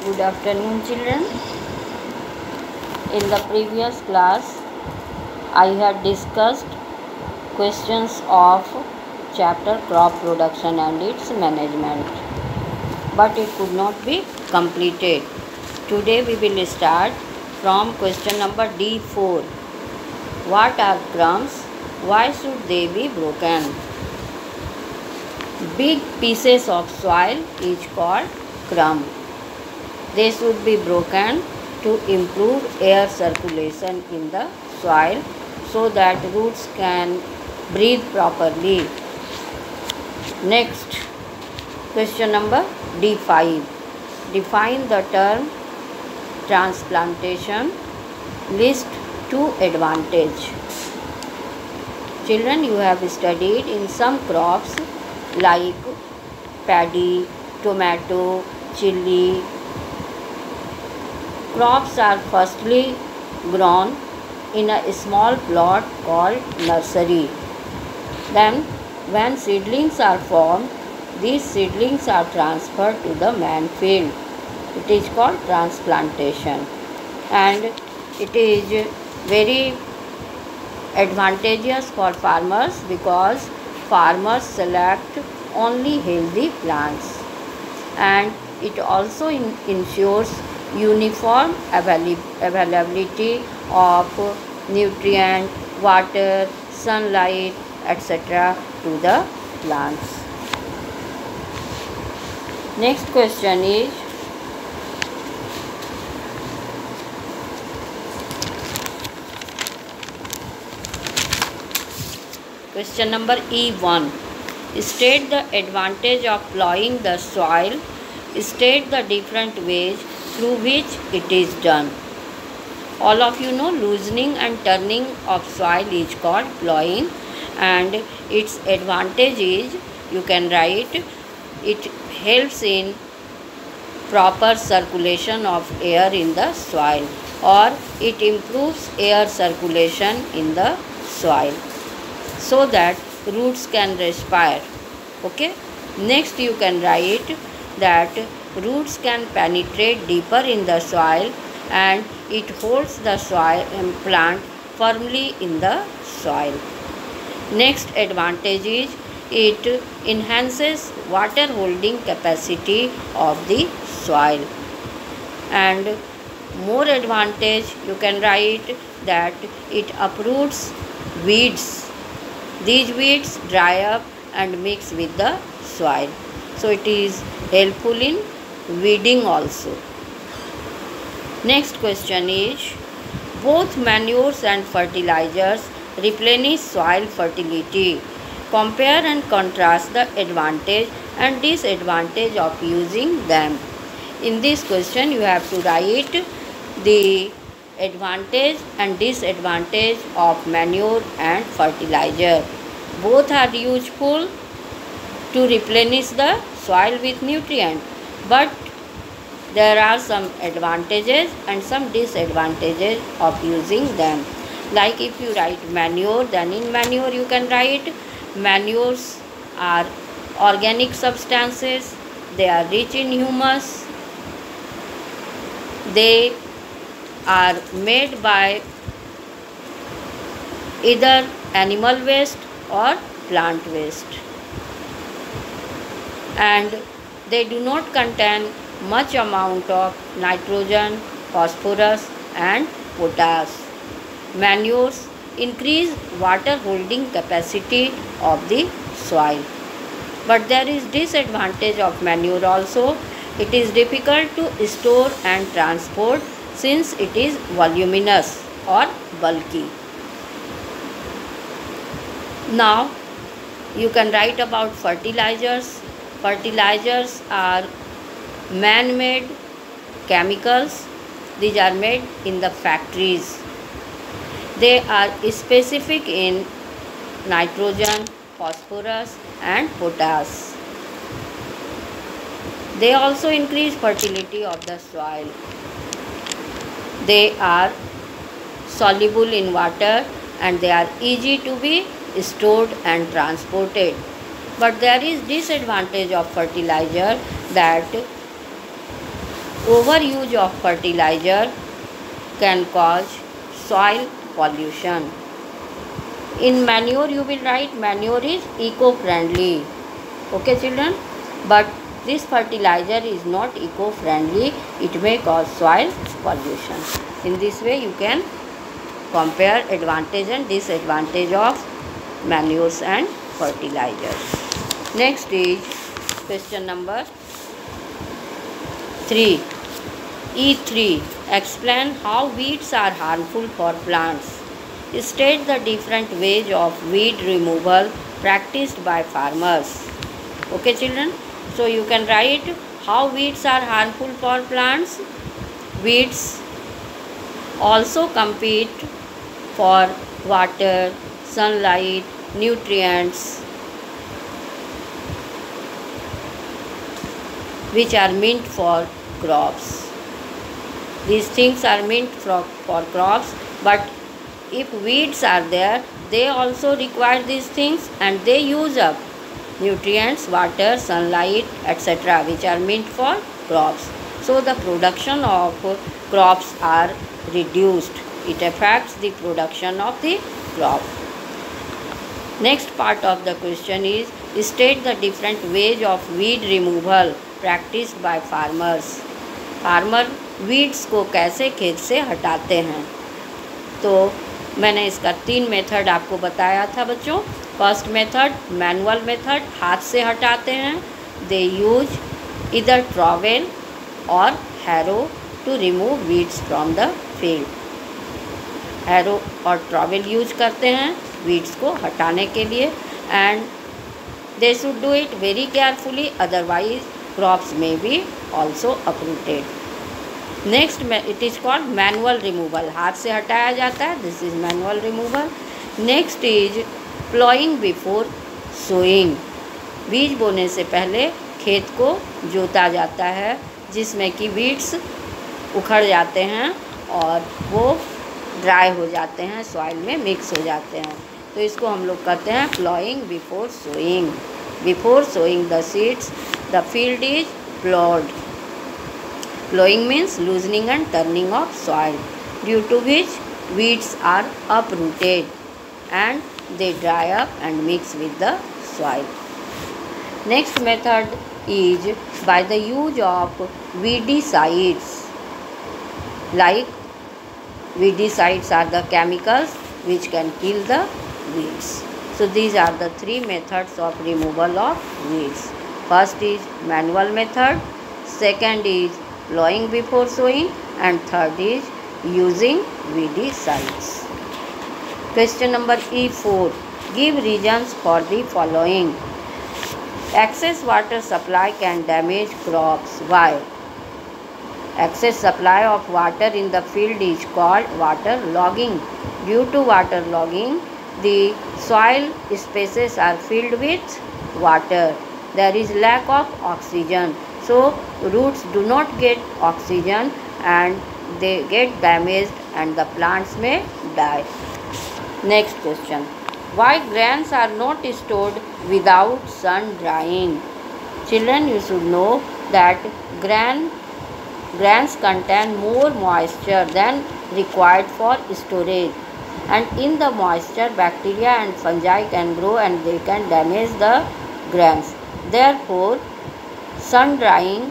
Good afternoon, children. In the previous class, I had discussed questions of chapter crop production and its management, but it could not be completed. Today we will start from question number D4. What are crumbs? Why should they be broken? Big pieces of soil is called crumb. They should be broken to improve air circulation in the soil so that roots can breathe properly. Next, question number D5. Define the term transplantation. List two advantages. Children, you have studied in some crops like paddy, tomato, chili. Crops are firstly grown in a small plot called nursery. Then, when seedlings are formed, these seedlings are transferred to the main field. It is called transplantation, and it is very advantageous for farmers because farmers select only healthy plants, and it also ensures uniform availability of nutrient, water, sunlight, etc. to the plants. Next question is question number E1. State the advantage of plowing the soil. State the different ways through which it is done. All of you know loosening and turning of soil is called plowing, and its advantage is, you can write, it helps in proper circulation of air in the soil, or it improves air circulation in the soil so that roots can respire. Okay. Next, you can write that roots can penetrate deeper in the soil and it holds the soil plant firmly in the soil. Next advantage is it enhances water holding capacity of the soil. And more advantage, you can write that it uproots weeds. These weeds dry up and mix with the soil. So it is helpful in weeding also. Next question is, both manures and fertilizers replenish soil fertility. Compare and contrast the advantage and disadvantage of using them. In this question, you have to write the advantage and disadvantage of manure and fertilizer. Both are useful to replenish the soil with nutrient, but there are some advantages and some disadvantages of using them. Like if you write manure, then in manure you can write manures are organic substances, they are rich in humus, they are made by either animal waste or plant waste, and they do not contain much amount of nitrogen, phosphorus and potash. Manures increase water holding capacity of the soil. But there is disadvantage of manure also. It is difficult to store and transport since it is voluminous or bulky. Now you can write about fertilizers. Fertilizers are man-made chemicals. These are made in the factories. They are specific in nitrogen, phosphorus and potash. They also increase fertility of the soil. They are soluble in water and they are easy to be stored and transported. But there is disadvantage of fertilizer that Overuse of fertilizer can cause soil pollution. In manure you will write manure is eco-friendly. Okay children, but this fertilizer is not eco-friendly. It may cause soil pollution. In this way you can compare advantage and disadvantage of manures and fertilizers. Next is question number 3. E3. Explain how weeds are harmful for plants. State the different ways of weed removal practiced by farmers. Okay children, so you can write how weeds are harmful for plants. Weeds also compete for water, sunlight, nutrients which are meant for crops. These things are meant for crops, but if weeds are there, they also require these things and they use up nutrients, water, sunlight, etc., which are meant for crops. So the production of crops are reduced. It affects the production of the crop. Next part of the question is state the different ways of weed removal practiced by farmers. Farmer weeds को कैसे खेत से हटाते हैं, तो मैंने इसका 3 method आपको बताया था बच्चों. फर्स्ट मेथड मैनुअल मेथड, हाथ से हटाते हैं. दे यूज इधर ट्रॉवेल और harrow to remove weeds from the field. Harrow और ट्रॉवेल यूज करते हैं वीड्स को हटाने के लिए, and they should do it very carefully, otherwise crops में be also uprooted. Next it is called manual removal, हाथ से हटाया जाता है. This is manual removal. Next is ploughing before sowing. बीज बोने से पहले खेत को जोता जाता है, जिसमें कि वीड्स उखड़ जाते हैं और वो ड्राई हो जाते हैं, सॉइल में मिक्स हो जाते हैं. तो इसको हम लोग कहते हैं ploughing before sowing. Before sowing the seeds the field is ploughed. Plowing means loosening and turning of soil, due to which weeds are uprooted and they dry up and mix with the soil. Next method is by the use of weedicides. Like weedicides are the chemicals which can kill the weeds. So these are the 3 methods of removal of weeds. First is manual method, second is plowing before sowing, and third is using weedicides. Question number E4. Give reasons for the following. Excess water supply can damage crops. Why? Excess supply of water in the field is called water logging. Due to water logging, the soil spaces are filled with water. There is lack of oxygen. So roots do not get oxygen and they get damaged and the plants may die. Next question. Why grains are not stored without sun drying? Children, you should know that grains contain more moisture than required for storage, and in the moisture bacteria and fungi can grow and they can damage the grains. Therefore sun drying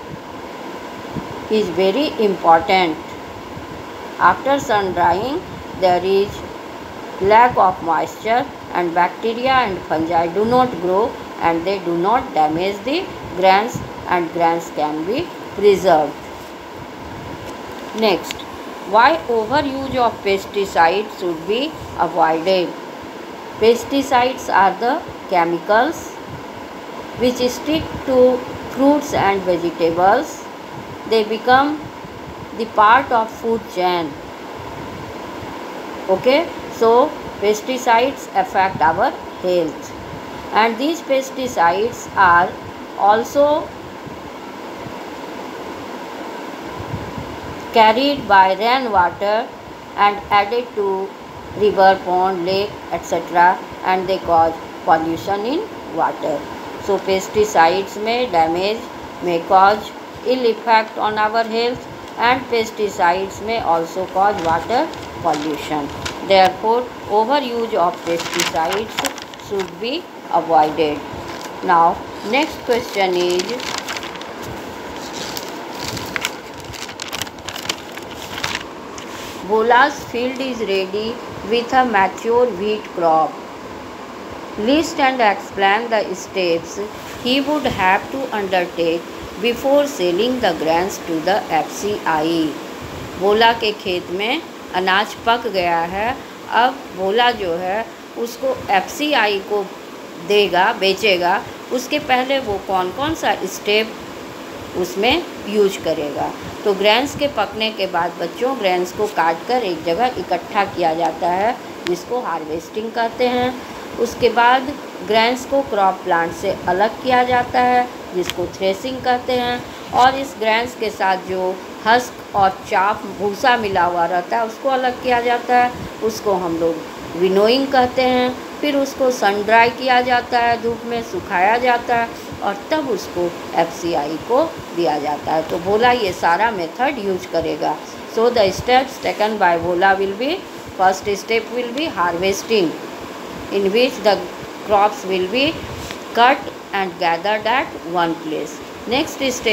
is very important. After sun drying, there is lack of moisture and bacteria and fungi do not grow and they do not damage the grains and grains can be preserved. Next, why overuse of pesticides should be avoided? Pesticides are the chemicals which stick to fruits and vegetables. They become the part of food chain. Okay, so pesticides affect our health, and these pesticides are also carried by rainwater and added to river, pond, lake, etc., and they cause pollution in water. So pesticides may cause ill effect on our health, and pesticides may also cause water pollution. Therefore, overuse of pesticides should be avoided. Now, next question is, Bhola's field is ready with a mature wheat crop. List and explain the steps he would have to undertake before selling the grains to the FCI. Bhola के खेत में अनाज पक गया है, अब भोला जो है उसको FCI को देगा, बेचेगा, उसके पहले वो कौन कौन सा स्टेप उसमें यूज करेगा। तो ग्रेन्स के पकने के बाद बच्चों ग्रेन्स को काट कर एक जगह इकट्ठा किया जाता है, जिसको हार्वेस्टिंग कहते हैं। उसके बाद ग्रेन्स को क्रॉप प्लांट से अलग किया जाता है, जिसको थ्रेसिंग कहते हैं। और इस ग्रेन्स के साथ जो हस्क और चाफ भूसा मिला हुआ रहता है उसको अलग किया जाता है, उसको हम लोग विनोइंग कहते हैं। फिर उसको सन ड्राई किया जाता है, धूप में सुखाया जाता है और तब उसको FCI को दिया जाता है। तो भोला ये सारा मेथड यूज करेगा। So the steps taken by Bhola will be, first step will be harvesting, in which the crops will be cut and gathered at one place. Next step